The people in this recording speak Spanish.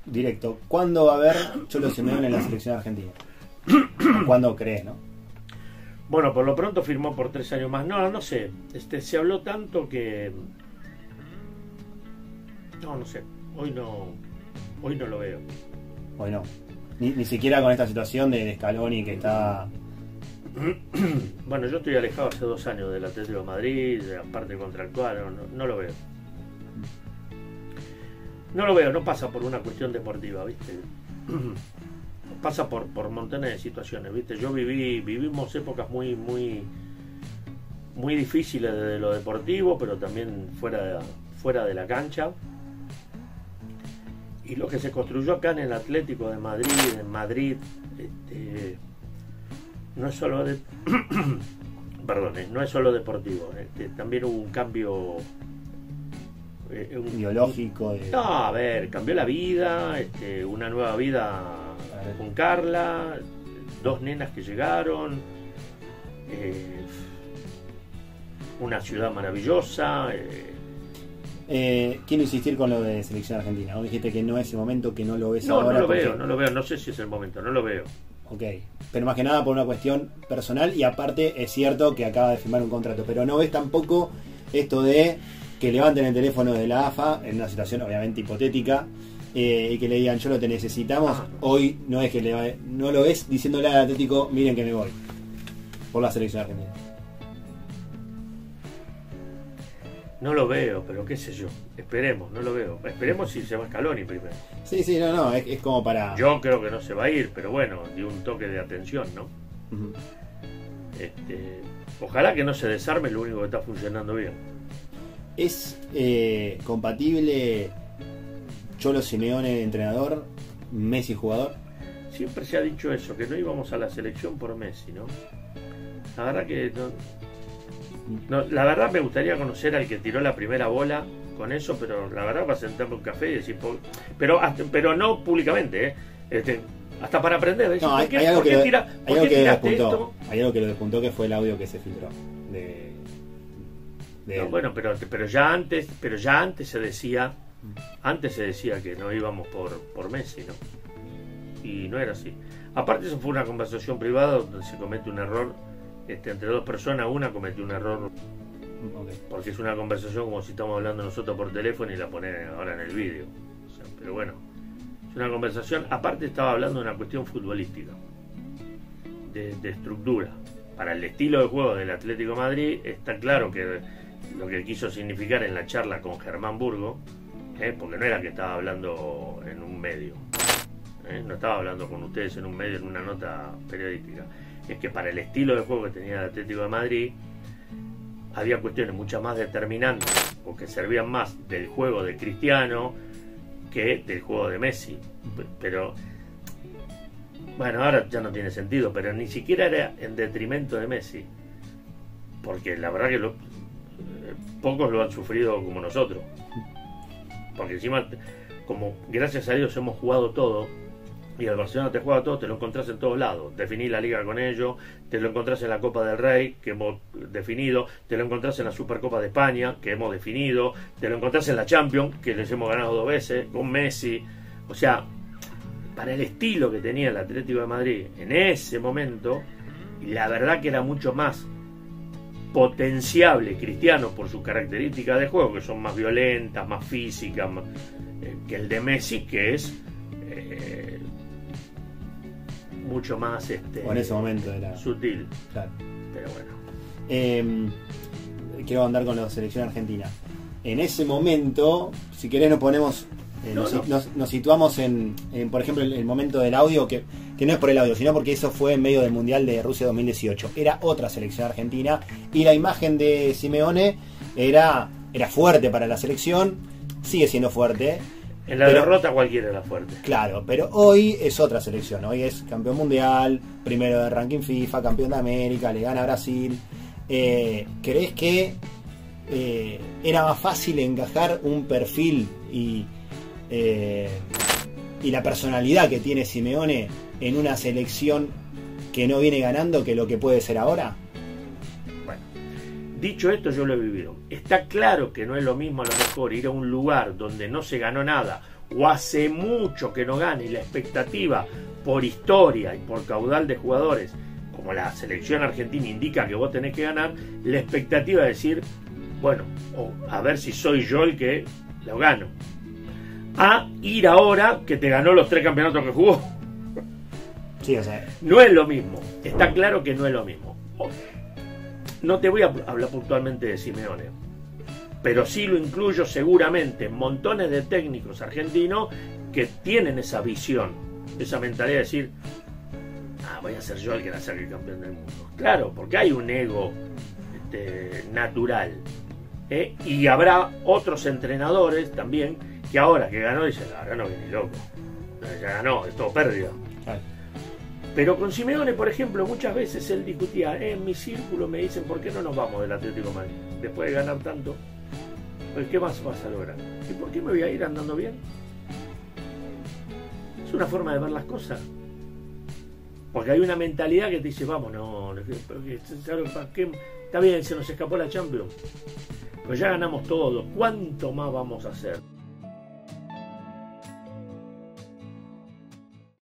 directo. ¿Cuándo va a haber Cholo Simeone en la selección argentina? ¿Cuándo crees, no? Bueno, por lo pronto firmó por 3 años más. No sé. Se habló tanto que... No sé. Hoy no lo veo. Hoy no. Ni siquiera con esta situación de Scaloni que está... Bueno, yo estoy alejado hace 2 años del Atlético de Madrid, de la parte contractual, no lo veo. No lo veo, no pasa por una cuestión deportiva, ¿viste? Pasa por montones de situaciones, ¿viste? Vivimos épocas muy difíciles de lo deportivo, pero también fuera de la cancha. Y lo que se construyó acá en el Atlético de Madrid, en Madrid, no es solo no es solo deportivo, también hubo un cambio ideológico no, a ver, cambió la vida, una nueva vida con Carla, 2 nenas que llegaron, una ciudad maravillosa. Quiero insistir con lo de selección argentina. Vos dijiste que no es el momento, que no lo ves ahora. No lo veo, no sé si es el momento, no lo veo. Ok, pero más que nada por una cuestión personal, y aparte es cierto que acaba de firmar un contrato, pero no ves tampoco esto de que levanten el teléfono de la AFA en una situación obviamente hipotética, y que le digan Cholo, te necesitamos. Hoy no es que no lo ves diciéndole al Atlético, miren que me voy por la selección argentina. No lo veo, pero qué sé yo. Esperemos, no lo veo. Esperemos si se va Scaloni primero. Sí, no, es como para... Yo creo que no se va a ir, pero bueno, dio un toque de atención, ¿no? Uh-huh. Ojalá que no se desarme lo único que está funcionando bien. ¿Es compatible Cholo Simeone entrenador, Messi jugador? Siempre se ha dicho eso, que no íbamos a la selección por Messi, ¿no? La verdad que no, la verdad me gustaría conocer al que tiró la primera bola con eso, pero la verdad para sentarme un café y decir, pero no públicamente, hasta para aprender, decir, no, hay algo que lo despuntó, que fue el audio que se filtró no, bueno, pero ya antes se decía que no íbamos por Messi, ¿no? Y no era así. Aparte, eso fue una conversación privada donde se comete un error entre 2 personas. Una cometió un error, okay, porque es una conversación como si estamos hablando nosotros por teléfono y la ponen ahora en el vídeo. O sea, pero bueno, es una conversación. Aparte, estaba hablando de una cuestión futbolística, de estructura. Para el estilo de juego del Atlético de Madrid, está claro que lo que quiso significar en la charla con Germán Burgo, porque no era que estaba hablando en un medio, no estaba hablando con ustedes en un medio, en una nota periodística, es que para el estilo de juego que tenía el Atlético de Madrid había cuestiones mucho más determinantes o que servían más del juego de Cristiano que del juego de Messi. Pero bueno, ahora ya no tiene sentido, pero ni siquiera era en detrimento de Messi, porque la verdad que pocos lo han sufrido como nosotros, porque encima, como gracias a Dios hemos jugado todo, y el Barcelona te juega todo, te lo encontrás en todos lados. Definís la liga con ellos, te lo encontrás en la Copa del Rey, que hemos definido, te lo encontrás en la Supercopa de España, que hemos definido, te lo encontrás en la Champions, que les hemos ganado 2 veces, con Messi. O sea, para el estilo que tenía el Atlético de Madrid en ese momento, la verdad que era mucho más potenciable Cristiano por sus características de juego, que son más violentas, más físicas, que el de Messi, que es mucho más o en ese momento era sutil, claro. Pero bueno, quiero andar con la selección argentina en ese momento. Si querés nos ponemos nos situamos en por ejemplo el momento del audio, que no es por el audio, sino porque eso fue en medio del Mundial de Rusia 2018. Era otra selección argentina y la imagen de Simeone era fuerte para la selección, sigue siendo fuerte. En la derrota cualquiera era fuerte. Claro, pero hoy es otra selección. Hoy es campeón mundial, primero de ranking FIFA, campeón de América, le gana a Brasil. ¿Crees que era más fácil encajar un perfil y la personalidad que tiene Simeone en una selección que no viene ganando que lo que puede ser ahora? Bueno, dicho esto, yo lo he vivido. Está claro que no es lo mismo a lo mejor ir a un lugar donde no se ganó nada o hace mucho que no gana, y la expectativa por historia y por caudal de jugadores, como la selección argentina indica que vos tenés que ganar, la expectativa de decir, bueno, a ver si soy yo el que lo gano, a ir ahora que te ganó los 3 campeonatos que jugó. Sí, o sea, no es lo mismo, está claro que no es lo mismo. No te voy a hablar puntualmente de Simeone, pero sí lo incluyo seguramente en montones de técnicos argentinos que tienen esa visión, esa mentalidad de decir, voy a ser yo el que la saque campeón del mundo. Claro, porque hay un ego natural, y habrá otros entrenadores también que ahora que ganó dicen, ahora no viene loco, ya ganó, es todo pérdida. Pero con Simeone, por ejemplo, muchas veces él discutía, en mi círculo me dicen, ¿por qué no nos vamos del Atlético de Madrid? Después de ganar tanto, pues ¿qué más vas a lograr? ¿Y por qué me voy a ir andando bien? Es una forma de ver las cosas. Porque hay una mentalidad que te dice, vamos, está bien, se nos escapó la Champions, pero ya ganamos todo, ¿cuánto más vamos a hacer?